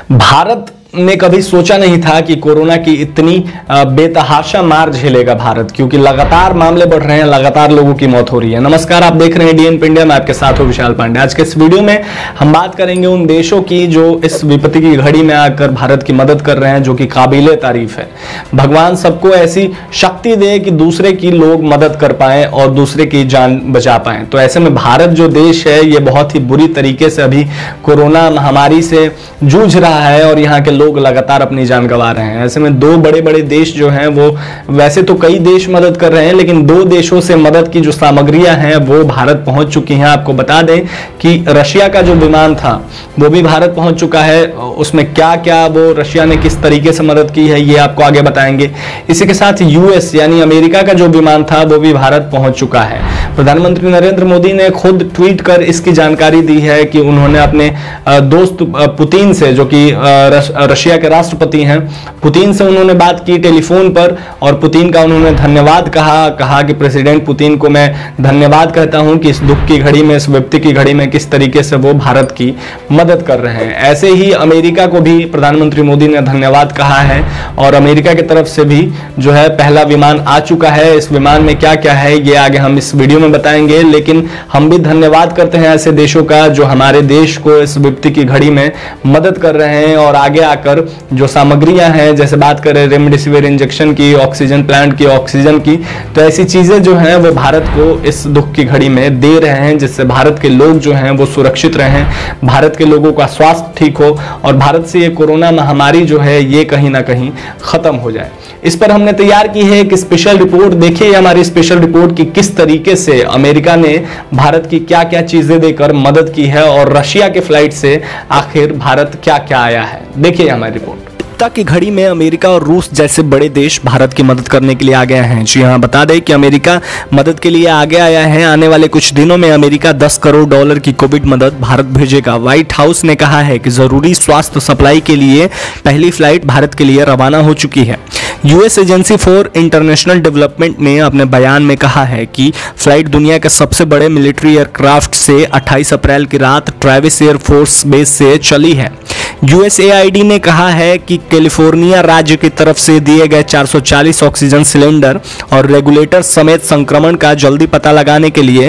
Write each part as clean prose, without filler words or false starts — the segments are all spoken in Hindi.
भारत ने कभी सोचा नहीं था कि कोरोना की इतनी बेतहाशा मार झेलेगा भारत, क्योंकि लगातार मामले बढ़ रहे हैं, लगातार लोगों की मौत हो रही है। नमस्कार, आप देख रहे हैं डीएनपी इंडिया, मैं आपके साथ हूं विशाल पांडे। आज के इस वीडियो में हम बात करेंगे उन देशों की जो इस विपत्ति की घड़ी में आकर भारत की मदद कर रहे हैं, जो कि काबिले तारीफ है। भगवान सबको ऐसी शक्ति दे कि दूसरे की लोग मदद कर पाए और दूसरे की जान बचा पाए। तो ऐसे में भारत जो देश है ये बहुत ही बुरी तरीके से अभी कोरोना महामारी से जूझ रहा है और यहाँ के लोग लगातार अपनी जान गंवा रहे हैं। ऐसे में दो बड़े बड़े देश जो हैं वो, वैसे तो कई देश मदद कर रहे हैं, लेकिन दो देशों से मदद की जो सामग्रियां हैं वो भारत पहुंच चुकी हैं। आपको बता दें कि रशिया का जो विमान था वो भी भारत पहुंच चुका है। उसमें क्या क्या वो रशिया ने किस तरीके से मदद की है ये आपको आगे बताएंगे। इसी के साथ यूएस यानी अमेरिका का जो विमान था वो भी भारत पहुंच चुका है। प्रधानमंत्री नरेंद्र मोदी ने खुद ट्वीट कर इसकी जानकारी दी है कि उन्होंने अपने दोस्त पुतिन से, जो कि रशिया के राष्ट्रपति हैं, पुतिन से उन्होंने बात की टेलीफोन पर और पुतिन का उन्होंने धन्यवाद कहा कि प्रेसिडेंट पुतिन को मैं धन्यवाद कहता हूं कि इस दुख की घड़ी में, इस विपत्ति की घड़ी में किस तरीके से वो भारत की मदद कर रहे हैं। ऐसे ही अमेरिका को भी प्रधानमंत्री मोदी ने धन्यवाद कहा है और अमेरिका की तरफ से भी जो है पहला विमान आ चुका है। इस विमान में क्या क्या है ये आगे हम इस वीडियो में बताएंगे, लेकिन हम भी धन्यवाद करते हैं ऐसे देशों का जो हमारे देश को इस विपत्ति की घड़ी में मदद कर रहे हैं और आगे आकर जो सामग्रियां हैं, जैसे बात करें रेमडेसिविर इंजेक्शन की, ऑक्सीजन प्लांट की, ऑक्सीजन की, तो ऐसी चीजें जो हैं वो भारत को इस दुख की घड़ी में दे रहे हैं, जिससे भारत के लोग जो हैं वो सुरक्षित रहें, भारत के लोगों का स्वास्थ्य ठीक हो और भारत से ये कोरोना महामारी जो है ये कहीं ना कहीं खत्म हो जाए। इस पर हमने तैयार की है एक स्पेशल रिपोर्ट। देखिए हमारी स्पेशल रिपोर्ट की किस तरीके से अमेरिका ने भारत की क्या क्या चीजें देकर मदद की है और रशिया के फ्लाइट से आखिर भारत क्या क्या आया है। देखिए हमारी रिपोर्ट। की घड़ी में अमेरिका और रूस जैसे बड़े देश भारत की मदद करने के लिए आ गए हैं। जी हां, बता दें कि अमेरिका मदद के लिए आगे आया है। आने वाले कुछ दिनों में अमेरिका $10 करोड़ की कोविड मदद भारत भेजेगा। व्हाइट हाउस ने कहा है कि जरूरी स्वास्थ्य सप्लाई के लिए पहली फ्लाइट भारत के लिए रवाना हो चुकी है। US agency for international development ने अपने बयान में कहा है कि फ्लाइट दुनिया के सबसे बड़े मिलिट्री एयरक्राफ्ट से 28 अप्रैल की रात ट्रेविस एयरफोर्स बेस से चली है। यूएसएआईडी ने कहा है कि कैलिफोर्निया राज्य की तरफ से दिए गए 440 ऑक्सीजन सिलेंडर और रेगुलेटर समेत संक्रमण का जल्दी पता लगाने के लिए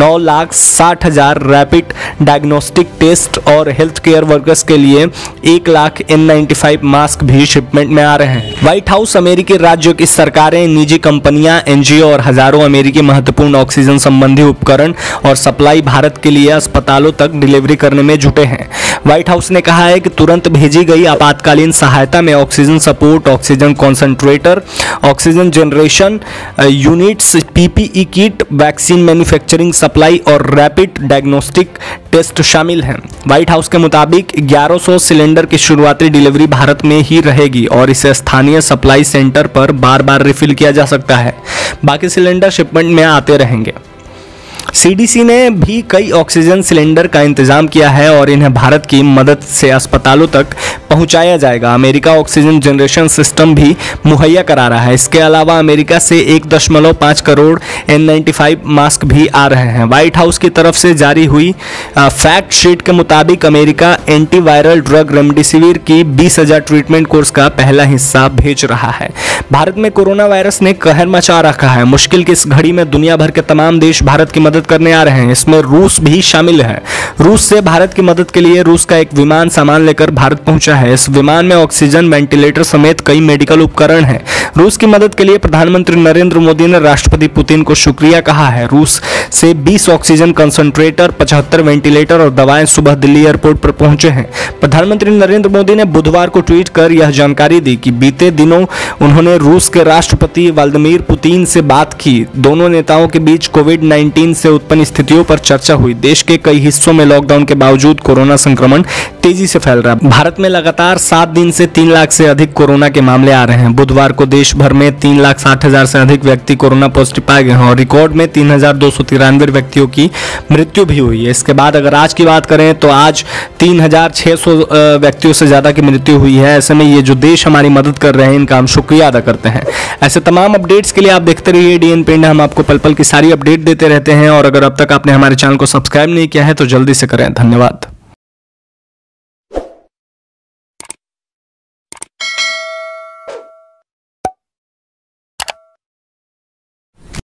9,60,000 रैपिड डायग्नोस्टिक टेस्ट और हेल्थ केयर वर्कर्स के लिए 1 लाख N95 मास्क भी शिपमेंट में आ रहे हैं। व्हाइट हाउस अमेरिकी राज्यों की सरकारें, निजी कंपनियां, एनजीओ और हजारों अमेरिकी महत्वपूर्ण ऑक्सीजन संबंधी उपकरण और सप्लाई भारत के लिए अस्पतालों तक डिलीवरी करने में जुटे हैं। व्हाइट हाउस ने कहा है कि तुरंत भेजी गई आपातकालीन सहायता में oxygen support, oxygen concentrator, oxygen generation units, PPE kit, vaccine manufacturing supply और रैपिड डायग्नोस्टिक टेस्ट शामिल हैं। व्हाइट हाउस के मुताबिक 1100 सिलेंडर की शुरुआती डिलीवरी भारत में ही रहेगी और इसे स्थानीय सप्लाई सेंटर पर बार बार रिफिल किया जा सकता है। बाकी सिलेंडर शिपमेंट में आते रहेंगे। सीडीसी ने भी कई ऑक्सीजन सिलेंडर का इंतजाम किया है और इन्हें भारत की मदद से अस्पतालों तक पहुंचाया जाएगा। अमेरिका ऑक्सीजन जनरेशन सिस्टम भी मुहैया करा रहा है। इसके अलावा अमेरिका से 1.5 करोड़ N95 मास्क भी आ रहे हैं। व्हाइट हाउस की तरफ से जारी हुई फैक्ट शीट के मुताबिक अमेरिका एंटीवायरल ड्रग रेमडेसिविर की 20,000 ट्रीटमेंट कोर्स का पहला हिस्सा भेज रहा है। भारत में कोरोना वायरस ने कहर मचा रखा है। मुश्किल की इस घड़ी में दुनिया भर के तमाम देश भारत की मदद करने आ रहे हैं। इसमें रूस भी शामिल है। रूस से भारत की मदद के लिए रूस का एक विमान सामान लेकर भारत पहुंचा है। इस विमान में ऑक्सीजन, वेंटिलेटर समेत कई मेडिकल उपकरण हैं। रूस की मदद के लिए प्रधानमंत्री नरेंद्र मोदी ने राष्ट्रपति पुतिन को शुक्रिया कहा है। रूस से 20 ऑक्सीजन कंसंट्रेटर, 75 वेंटिलेटर और दवाएं सुबह दिल्ली एयरपोर्ट पर पहुंचे हैं। प्रधानमंत्री नरेंद्र मोदी ने बुधवार को ट्वीट कर यह जानकारी दी कि बीते दिनों उन्होंने रूस के राष्ट्रपति व्लादिमीर पुतिन से बात की। दोनों नेताओं के बीच कोविड-19 से उत्पन्न स्थितियों पर चर्चा हुई। देश के कई हिस्सों में लॉकडाउन के बावजूद कोरोना संक्रमण तेजी से फैल रहा है। भारत में लगातार 7 दिन से 3 लाख से अधिक कोरोना के मामले आ रहे हैं। बुधवार को देश भर में 3,60,000 से अधिक व्यक्ति कोरोना पॉजिटिव पाए गए हैं और रिकॉर्ड में 3,293 व्यक्तियों की मृत्यु भी हुई है। इसके बाद अगर आज की बात करें तो आज 3,600 व्यक्तियों से ज्यादा की मृत्यु हुई है। ऐसे में ये जो देश हमारी मदद कर रहे हैं इनका हम शुक्रिया अदा करते हैं। ऐसे तमाम अपडेट्स के लिए आप देखते रहिए डीएनपी इंडिया। हम आपको पल पल की सारी अपडेट देते रहते हैं और अगर अब तक आपने हमारे चैनल को सब्सक्राइब नहीं किया है तो जल्दी से करें। धन्यवाद।